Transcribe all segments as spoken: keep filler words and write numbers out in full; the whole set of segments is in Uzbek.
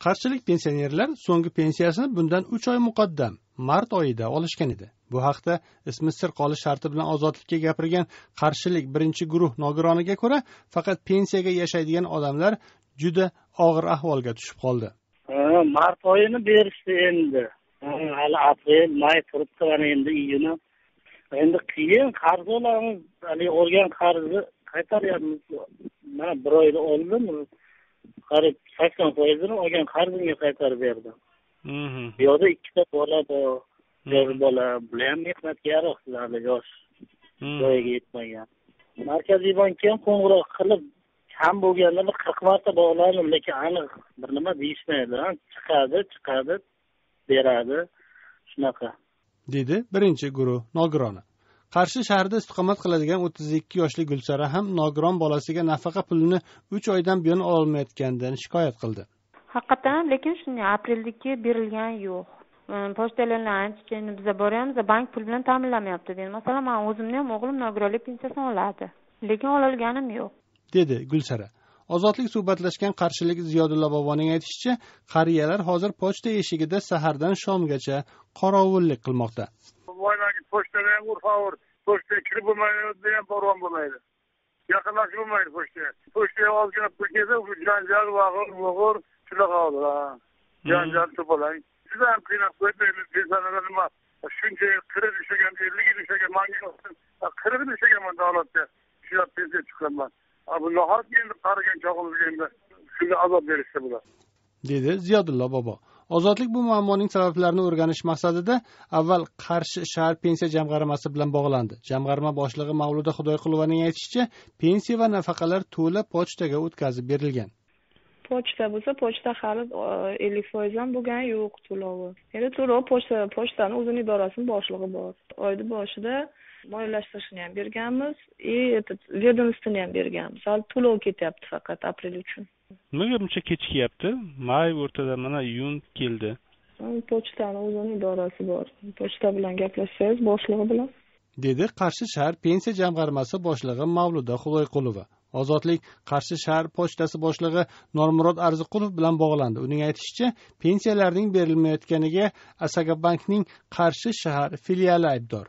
Qarshilik pensionerlar so'nggi pensiyasini bundan uch oy muqaddam mart oyida olishgan edi. Bu haqda ismi sir qolish sharti bilan Ozodlikka gapirgan Qarshilik birinchi guruh nogironiga ko'ra, faqat pensiyaga yashaydigan odamlar juda og'ir ahvolga tushib qoldi. Mart oyini berishdi endi. Hali aprel, may turibdi, mana endi iyun. Endi qiyin qarz olamiz, hali olgan qarzni qaytaryapmiz. Mana bir oyda oldim. Qarib sakson foizini olgan qarzimga qaytarib berdim. Mhm. Bu yerda ikkita bola bor. Bir bola bilan mehnatga yaroqsizlar, yosh. Joyiga yetmagan. Markaziy bankka ham qo'ng'iroq qilib, kam bo'lganda bir qirq marta bog'ladim, lekin aniq bir nima deyishmaydi. Chiqadi, chiqadi, beradi. Shunaqa. Dedi birinchi guruh nogironi. Qarshi shahrida istiqomat qiladigan o'ttiz ikki yoshli Gulsara ham nogiron bolasiga nafaqa pulini uch oydan buyon ololmayotganidan shikoyat qildi. Haqiqatan, lekin shunday apreldagi berilgan yo'q. Pochtalarni aytishcha, biz boryapmiz, bank pul bilan ta'minlamayapti dedi. Masalan, men o'zimni ham o'g'lim nogironlik pensiyasini oladi, lekin ololganim yo'q, dedi Gulsara. Ozodlik suhbatlashgan Qarshilik Ziyodulla boboning aytishicha, qariyalar hozir pochta eshigida sahardan shomgacha qorovullik qilmoqda. Voynagi pochtaga ham urfavur, pochtaga kirib bo'lmaydi ham borvan bo'lmaydi. Yaqinlashib bo'lmaydi pochtaga. Pochtaga ozgina pul kelsa, janjal, vag'ir, vag'ir shunaqa oldi. Janjal to'polay. Juda ham qiynab qo'ydi. Insonlar nima shuncha qirib ishlagan, ellik yil ishlagan, manga qirib ishlaganman davlatga. Shular pensiya chiqaman. Bu nihoyat endi qarigan chog'imizga endi shunga azob berishsa bular, dedi Ziyodulla bobo. Ozodlik bu muammoning sabablarini o'rganish maqsadida avval Qarshi shahar pensiya jamg'armasi bilan bog'landi. Jamg'arma boshlig'i Mavluda Xudoyqulovaning aytishicha, pensiya va nafaqalar to'la pochtaga o'tkazib berilgan. Pochta bo'lsa, pochta hali ellik foiz ham bo'lgan yo'q to'lovi. Endi to'lov pochta, pochtani o'zining idorasining boshlig'i bor. Oyni boshida moliyalashtirishni ham berganmiz, и этот ведомствoni ham berganmiz. Hali to'lov ketyapti faqat aprel uchun. Nega buncha kechikyapti? May o'rtada mana iyun keldi. Pochtani o'zining idorasi bor. Pochta bilan gaplashsangiz boshlig'i bilan, dedi Qarshi shahar pensiya jamg'armasi boshlig'i Mavluda Xudoyqulova. Ozodlik Qarshi shahar pochtasi boshlig'i Normurod Arziqulov bilan bog'landi. Uning aytishicha, pensiyalarning berilmayotganiga Asakabankning Qarshi shahar filiali aybdor.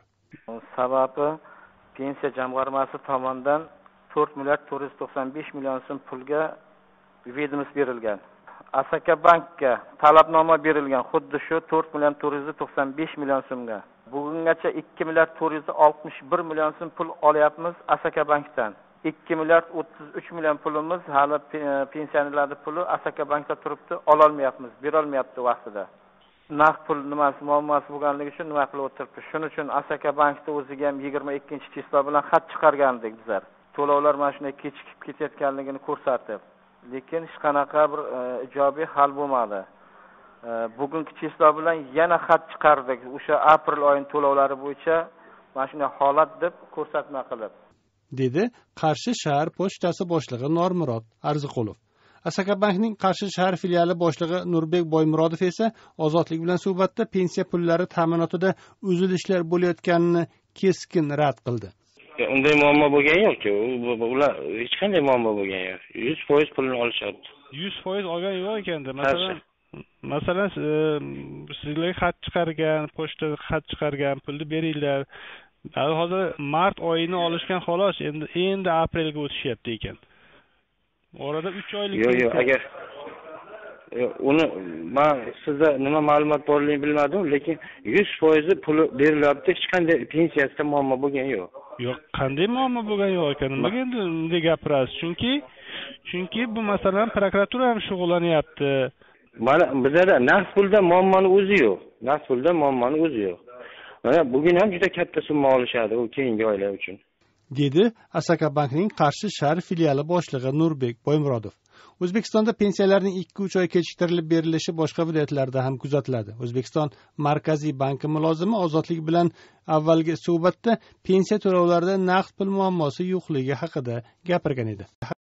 Sababi pensiya jamg'armasi tomonidan to'rt milliard to'rt yuz to'qson besh million so'm pulga vedomst berilgan. Asakabankka talabnoma berilgan xuddi shu to'rt million to'rt yuz to'qson besh million so'mga. Bugungacha ikki milliard to'rt yuz oltmish bir million so'm pul olyapmiz Asakabankdan. ikki milliard o'ttiz uch million pulimiz hali pensionerlarning puli Asakabankda turibdi, ola olmayapmiz, bera olmayapti vaqtida. Naqd pul nimasi muammosi bo'lganligi uchun nima qilib o'tiribdi. Shuning uchun Asakabankda o'ziga ham yigirma ikkinchi chislo bilan xat chiqargandik bizlar. To'lovlar mana shunday kechikib ketayotganligini ko'rsatib, lekin hech qanaqa bir ijobiy hal bo'lmadi. Bugungi chislo bilan yana xat chiqardik. O'sha aprel oyining to'lovlari bo'yicha mana shunday holat deb ko'rsatma qilib, dedi Qarshi shahar pochtasi boshlig'i Normurod Arziqulov. Asakabankning Qarshi shahar filiali boshlig'i Nurbek Boymurodov esa Ozodlik bilan suhbatda pensiya pullari ta'minotida uzilishlar bo'layotganini keskin rad qildi. Unday muammo bo'lgan yo'q-ku. Ular hech qanday muammo bo'lgan yo'q. yuz foiz pulni olishyapti. yuz foiz olgan yo'q ekanda. Masalan, masalan sizlarga xat chiqargan, pochtaga xat chiqargan pulni beringlar. Hozir mart oyini olishgan xolos, endi endi aprelga o'tishyapti ekan. Orada uch oylik. Yo'q, yo'q, agar uni men sizda nima ma'lumot borligini bilmadim, lekin yuz foiz puli berilyapti, hech qanday pensiyasida muammo bo'lgan yo'q. Yo'q, qanday muammo bo'lgan yo'q ekan. Nimaga endi bunday gapirasiz? Chunki chunki bu masalan prokuratura ham shug'ullanyapti. Mana bizda naqd pulda muammoning o'zi yo'q. Naqd pulda muammoning o'zi yo'q. Mana bugun ham juda katta summa olishadi u keyingi oylar uchun, dedi Asakabankning Qarshi shahar filiali boshlig'i Nurbek Boymurodov. O'zbekistonda pensiyalarning ikki uch oy kechiktirilib berilishi boshqa viloyatlarda ham kuzatiladi. O'zbekiston Markaziy banki mulozimi Ozodlik bilan avvalgi suhbatda pensiya to'lovlarida naqd pul muammosi yo'qligi haqida gapirgan edi.